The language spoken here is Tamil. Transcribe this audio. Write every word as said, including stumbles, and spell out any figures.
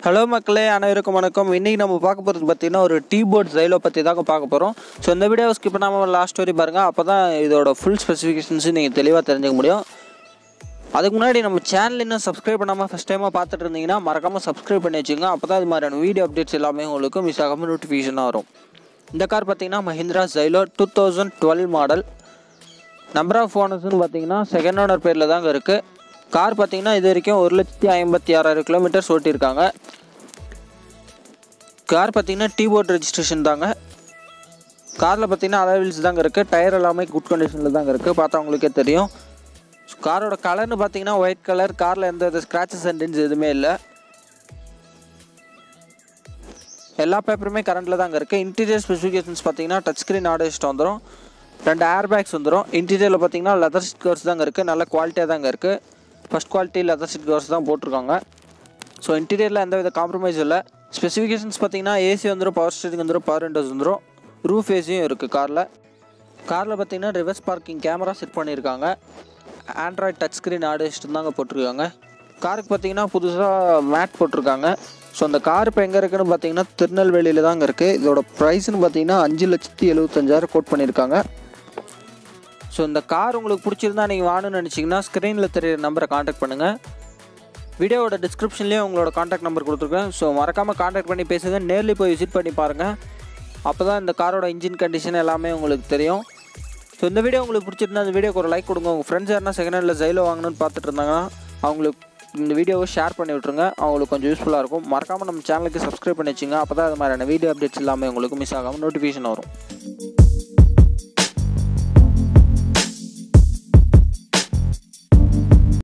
ஹலோ மக்களே, அனைவருக்கும் வணக்கம். இன்றைக்கி நம்ம பார்க்க போகிறது பார்த்திங்கன்னா ஒரு டீபோர்ட் Xylo பற்றி தாங்க பார்க்க போகிறோம். ஸோ இந்த வீடியோவை ஸ்கிப் பண்ணாமல் லாஸ்ட் ஸ்டோரி பாருங்கள். அப்போ தான் இதோட ஃபுல் ஸ்பெசிஃபிகேஷன்ஸு நீங்கள் தெளிவாக தெரிஞ்சுக்க முடியும். அதுக்கு முன்னாடி நம்ம சேனல் இன்னும் சப்ஸ்கிரைப் பண்ணாமல் ஃபஸ்ட் டைமாக பார்த்துட்டு இருந்தீங்கன்னா மறக்காமல் சப்ஸ்கிரைப் பண்ணி வச்சுங்க. அப்போ தான் இது மாதிரியான வீடியோ அப்டேட்ஸ் எல்லாமே உங்களுக்கு மிஸ் ஆகாமல் நோட்டிஃபிகேஷனாக வரும். இந்த கார் பார்த்திங்கன்னா Mahindra Xylo two thousand twelve model. Number of ஓனர்ஸ்னு பார்த்திங்கன்னா செகண்ட் ஓனர் பேரில் தாங்க இருக்குது. கார் பார்த்திங்கன்னா இது வரைக்கும் ஒரு லட்சத்தி ஐம்பத்தி ஆறாயிரம் கிலோமீட்டர்ஸ் ஓட்டியிருக்காங்க. கார் பார்த்திங்கன்னா டீபோர்ட் ரெஜிஸ்ட்ரேஷன் தாங்க. காரில் பார்த்திங்கன்னா அலாய் வீல்ஸ் தாங்க இருக்குது. டயர் எல்லாமே குட் கண்டிஷனில் தாங்க இருக்குது. பார்த்தா உங்களுக்கே தெரியும். காரோட கலர்னு பார்த்திங்கன்னா ஒயிட் கலர். காரில் எந்த வித ஸ்க்ராச்சஸ் அண்ட் டென்ட்ஸ் எதுவுமே இல்லை. எல்லா பேப்பருமே கரண்ட்டில் தாங்க இருக்குது. இன்டீரியர் ஸ்பெசிஃபிகேஷன்ஸ் பார்த்திங்கன்னா டச் ஸ்க்ரீன் ஆடியோஸ்ட் வந்துடும். ரெண்டு ஏர் பேக்ஸ் வந்துடும். இன்டீரியரில் பார்த்திங்கன்னா லெதர் சீட் கவர்ஸ் தாங்க இருக்குது. நல்ல குவாலிட்டியாக தாங்க இருக்குது. First quality leather seat covers தான் போட்டிருக்காங்க. ஸோ இன்டீரியரில் எந்த வித காம்ப்ரமைஸ் இல்லை. ஸ்பெசிஃபிகேஷன்ஸ் பார்த்திங்கன்னா ஏசி வந்துடும், பவர் ஸ்டீரிங் வந்துடும், பவர் விண்டோஸ் வந்துடும், ரூஃப் ஏசியும் இருக்குது காரில். காரில் பார்த்திங்கன்னா ரிவர்ஸ் பார்க்கிங் கேமரா செட் பண்ணியிருக்காங்க. ஆண்ட்ராய்ட் டச் ஸ்க்ரீன் ஆடியோஸ்ட் தாங்க போட்டிருக்காங்க. காருக்கு பார்த்திங்கன்னா புதுசாக மேட் போட்டிருக்காங்க. ஸோ அந்த கார் இப்போ எங்கே இருக்குதுன்னு பார்த்திங்கன்னா திருநெல்வேலியில் தாங்க இருக்குது. இதோட ப்ரைஸ்னு பார்த்திங்கன்னா அஞ்சு லட்சத்தி எழுபத்தஞ்சாயிரம் கோட் பண்ணியிருக்காங்க. ஸோ இந்த கார் உங்களுக்கு பிடிச்சிருந்தா நீங்கள் வாங்கணும்னு நினச்சிங்கன்னா ஸ்க்ரீனில் தெரியிற நம்பரை காண்டாக்ட் பண்ணுங்கள். வீடியோவோட டிஸ்கிரிப்ஷன்லேயே உங்களோட காண்டாக்ட் நம்பர் கொடுத்துருக்கேன். ஸோ மறக்காமல் காண்டாக்ட் பண்ணி பேசுங்க. நேரில் போய் விசிட் பண்ணி பாருங்கள். அப்போ தான் இந்த காரோட இன்ஜின் கண்டிஷன் எல்லாமே உங்களுக்கு தெரியும். ஸோ இந்த வீடியோ உங்களுக்கு பிடிச்சிருந்தா அந்த வீடியோக்கு ஒரு லைக் கொடுங்க. உங்கள் ஃப்ரெண்ட்ஸ் யாருன்னா செகண்ட் ஹேண்டில் Xylo வாங்கணும்னு பார்த்துட்டு இருந்தாங்கன்னா அவங்களுக்கு இந்த வீடியோவை ஷேர் பண்ணி விட்ருங்க. அவங்களுக்கு கொஞ்சம் யூஸ்ஃபுல்லாக இருக்கும். மறக்காமல் நம்ம சேனலுக்கு சப்ஸ்கிரைப் பண்ணி வச்சுங்க. அப்போ தான் அது மாதிரியான வீடியோ அப்டேட்ஸ் எல்லாமே உங்களுக்கு மிஸ் ஆகாமல் நோட்டிஃபிகேஷன் வரும்.